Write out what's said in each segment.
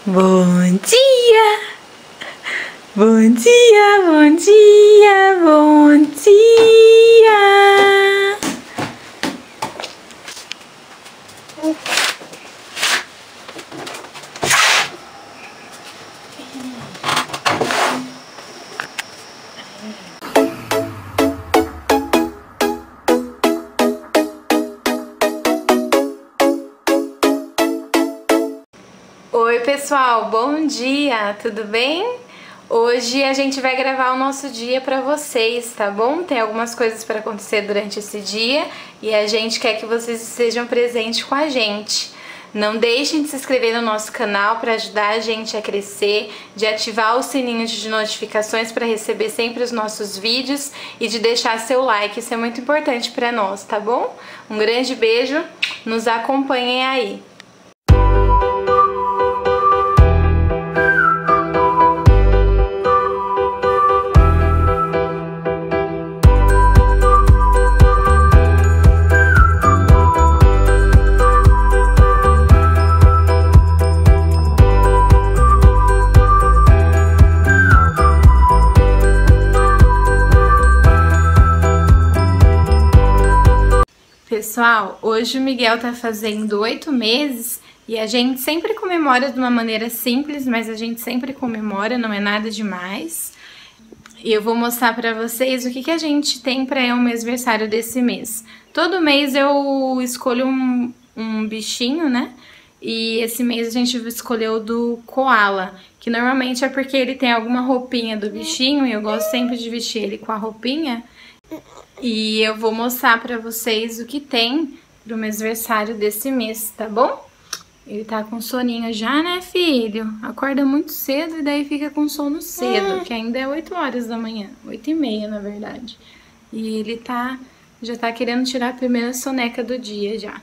Bom dia! Bom dia, bom dia, bom dia! Oi pessoal, bom dia, tudo bem? Hoje a gente vai gravar o nosso dia pra vocês, tá bom? Tem algumas coisas pra acontecer durante esse dia e a gente quer que vocês estejam presentes com a gente. Não deixem de se inscrever no nosso canal para ajudar a gente a crescer, de ativar o sininho de notificações para receber sempre os nossos vídeos e de deixar seu like, isso é muito importante para nós, tá bom? Um grande beijo, nos acompanhem aí! Pessoal, hoje o Miguel tá fazendo 8 meses e a gente sempre comemora de uma maneira simples, mas a gente sempre comemora, não é nada demais. E eu vou mostrar pra vocês o que a gente tem pra o mêsversário desse mês. Todo mês eu escolho um bichinho, né? E esse mês a gente escolheu do koala, que normalmente é porque ele tem alguma roupinha do bichinho e eu gosto sempre de vestir ele com a roupinha. E eu vou mostrar pra vocês o que tem pro mêsversário desse mês, tá bom? Ele tá com soninho já, né, filho? Acorda muito cedo e daí fica com sono cedo, que ainda é 8 horas da manhã, 8h30 na verdade. E ele já tá querendo tirar a primeira soneca do dia já.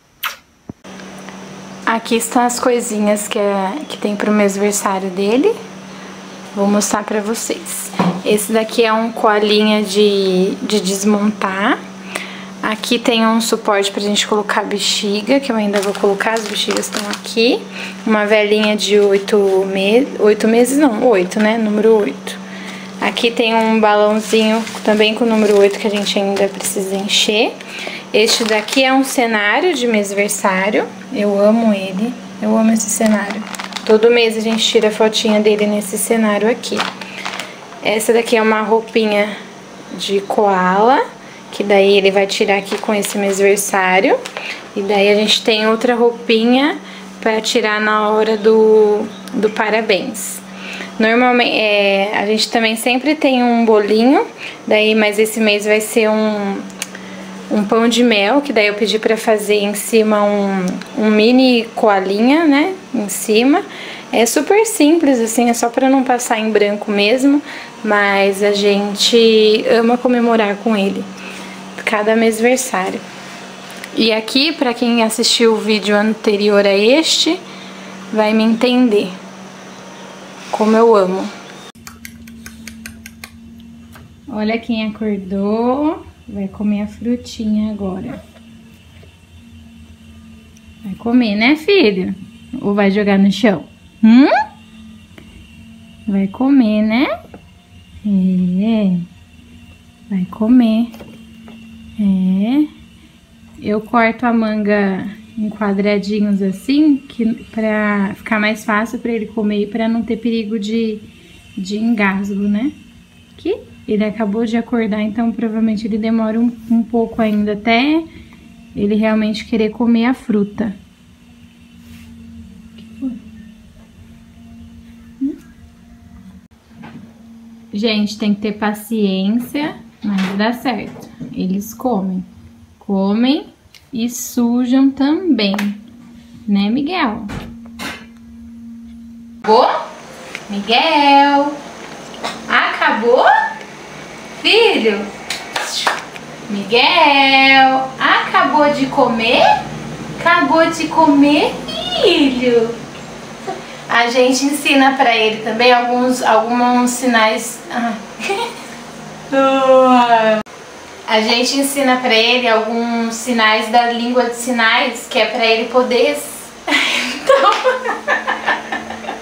Aqui estão as coisinhas que tem pro mêsversário dele. Vou mostrar pra vocês. Esse daqui é um coalinha de desmontar. Aqui tem um suporte pra gente colocar bexiga, que eu ainda vou colocar, as bexigas estão aqui. Uma velinha de 8 meses, não, 8, né? Número 8. Aqui tem um balãozinho também com o número 8 que a gente ainda precisa encher. Este daqui é um cenário de mêsversário. Eu amo ele, eu amo esse cenário. Todo mês a gente tira a fotinha dele nesse cenário aqui. Essa daqui é uma roupinha de koala, que daí ele vai tirar aqui com esse mêsversário. E daí a gente tem outra roupinha para tirar na hora do parabéns. Normalmente, a gente também sempre tem um bolinho, daí, mas esse mês vai ser um pão de mel, que daí eu pedi pra fazer em cima um mini koalinha, né, em cima. É super simples, assim, é só pra não passar em branco mesmo, mas a gente ama comemorar com ele, cada mêsversário. E aqui, pra quem assistiu o vídeo anterior a este, vai me entender como eu amo. Olha quem acordou. Vai comer a frutinha agora. Vai comer, né, filho? Ou vai jogar no chão? Vai comer, né? É. Vai comer. É. Eu corto a manga em quadradinhos assim, pra ficar mais fácil pra ele comer e pra não ter perigo de engasgo, né? Aqui. Ele acabou de acordar, então provavelmente ele demora um pouco ainda até ele realmente querer comer a fruta. Gente, tem que ter paciência, mas dá certo. Eles comem. Comem e sujam também. Né, Miguel? Acabou? Miguel! Acabou? Filho, Miguel, acabou de comer? Acabou de comer, filho? A gente ensina pra ele também alguns sinais. A gente ensina pra ele alguns sinais da língua de sinais, que é pra ele poder. Então...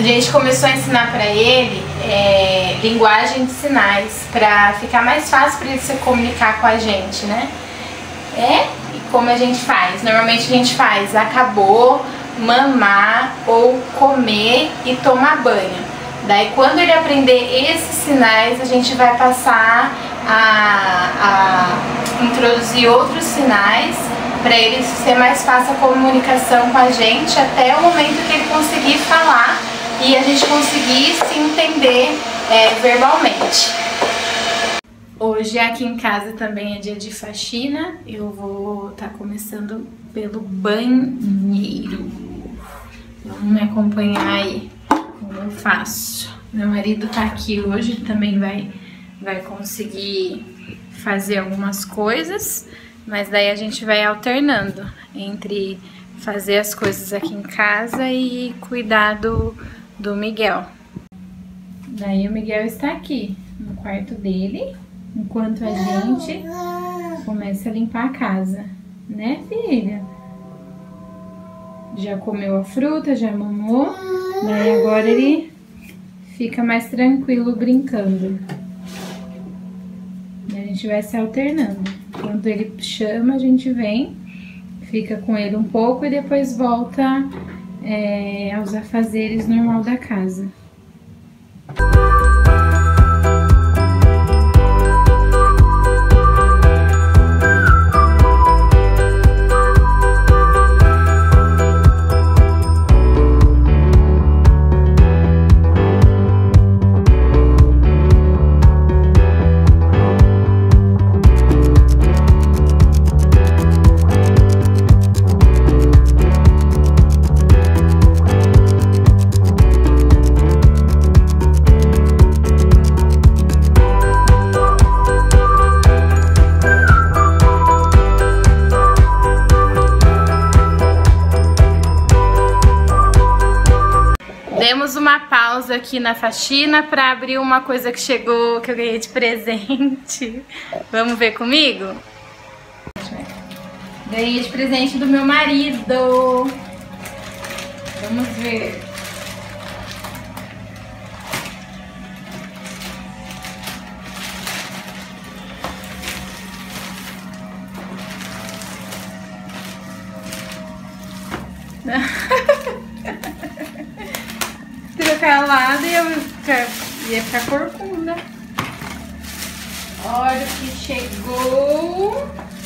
A gente começou a ensinar pra ele linguagem de sinais, pra ficar mais fácil pra ele se comunicar com a gente, né? E como a gente faz? Normalmente a gente faz acabou, mamar ou comer e tomar banho. Daí quando ele aprender esses sinais, a gente vai passar a introduzir outros sinais para ele ser mais fácil a comunicação com a gente até o momento que ele conseguir falar e a gente conseguir se entender verbalmente. Hoje aqui em casa também é dia de faxina. Eu vou estar começando pelo banheiro. Vamos me acompanhar aí como eu faço. Meu marido tá aqui hoje, também vai conseguir fazer algumas coisas, mas daí a gente vai alternando entre fazer as coisas aqui em casa e cuidar do Miguel. Daí o Miguel está aqui no quarto dele, enquanto a gente começa a limpar a casa, né, filha? Já comeu a fruta, já mamou, daí agora ele fica mais tranquilo brincando. A gente vai se alternando. Quando ele chama, a gente vem, fica com ele um pouco e depois volta aos afazeres normal da casa. Demos uma pausa aqui na faxina para abrir uma coisa que chegou, que eu ganhei de presente. Vamos ver comigo? Ganhei de presente do meu marido. Vamos ver. Calada e eu ia ficar corcunda. Olha o que chegou.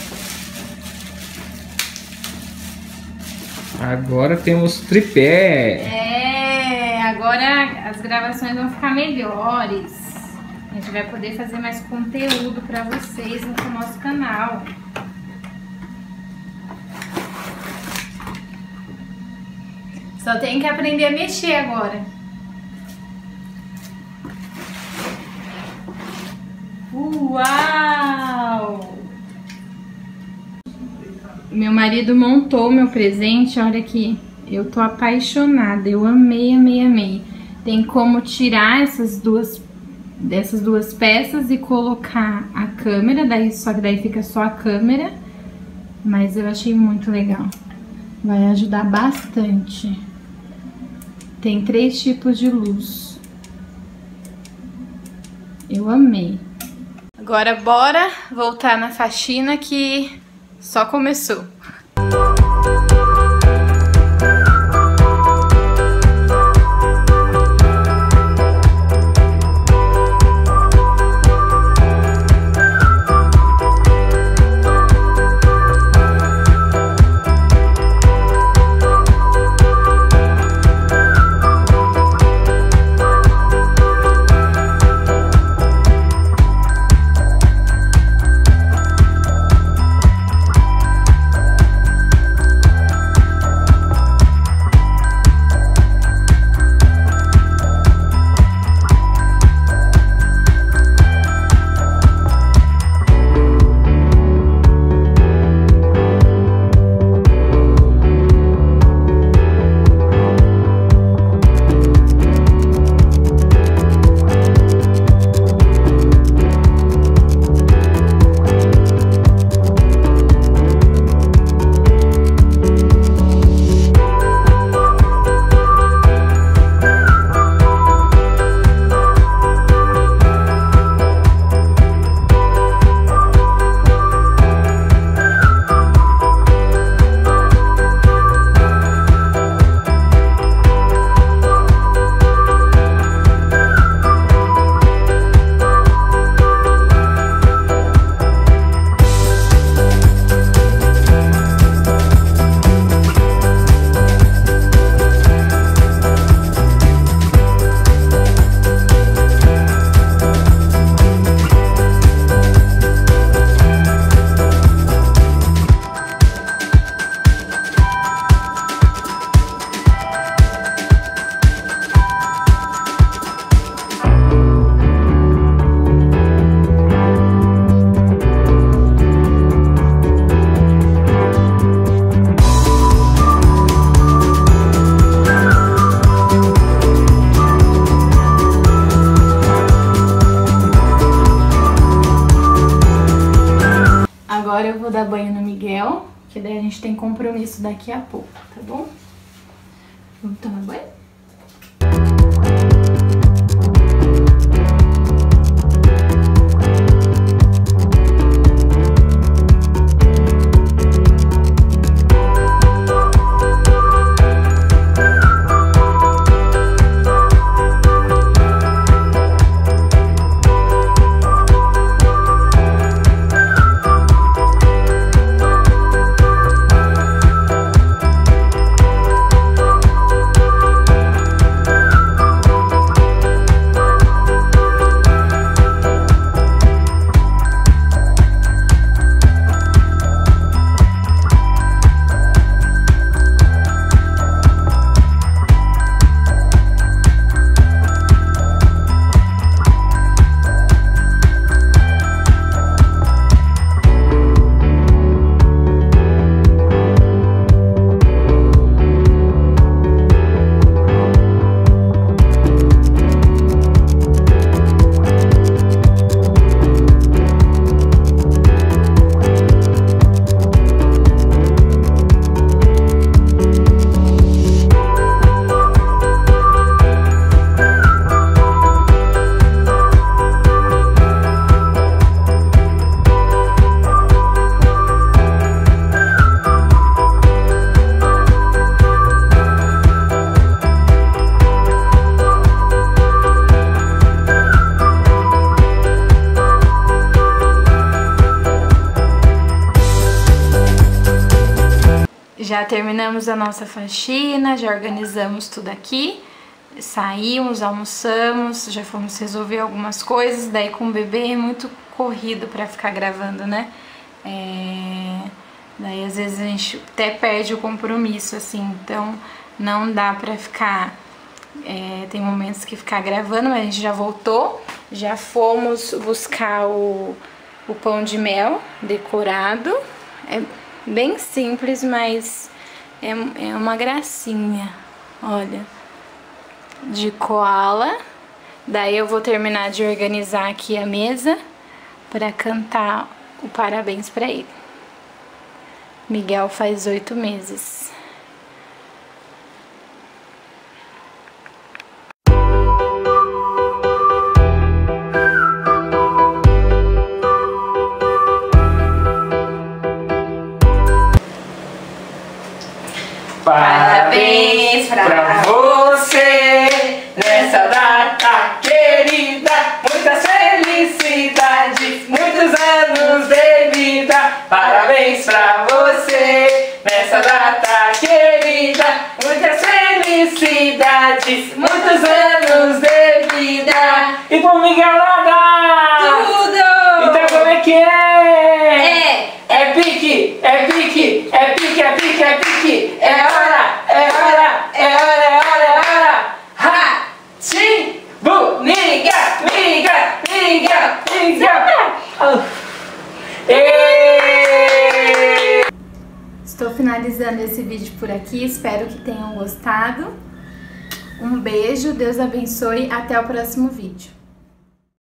Agora temos tripé. Agora as gravações vão ficar melhores. A gente vai poder fazer mais conteúdo pra vocês no nosso canal. Só tem que aprender a mexer agora. Uau! Meu marido montou meu presente, olha aqui. Eu tô apaixonada, eu amei, amei, amei. Tem como tirar dessas duas peças e colocar a câmera, só que daí fica só a câmera. Mas eu achei muito legal. Vai ajudar bastante. Tem 3 tipos de luz. Eu amei. Agora bora voltar na faxina que só começou. vou dar banho no Miguel, que daí a gente tem compromisso daqui a pouco, tá bom? Vamos tomar banho? Já terminamos a nossa faxina, já organizamos tudo aqui, saímos, almoçamos, já fomos resolver algumas coisas, daí com o bebê é muito corrido pra ficar gravando, né? Daí às vezes a gente até perde o compromisso, assim, então não dá pra ficar, tem momentos que ficar gravando, mas a gente já voltou, já fomos buscar o pão de mel decorado, bem simples, mas é uma gracinha, olha, de koala. Daí eu vou terminar de organizar aqui a mesa para cantar o parabéns para ele. Miguel faz 8 meses. Parabéns pra você nessa data querida, muitas felicidades, muitos anos de vida. Parabéns pra você nessa data querida, muitas felicidades, muitos anos de vida. E pro Miguelada! Tudo! Então como é que é? É pique, é pique, é pique, é pique, é pique. É hora, é hora, é hora, é hora, é hora. Ha! Sim! Bu! Miga! Miga! Miga! Miga! Estou finalizando esse vídeo por aqui, espero que tenham gostado. Um beijo, Deus abençoe, até o próximo vídeo.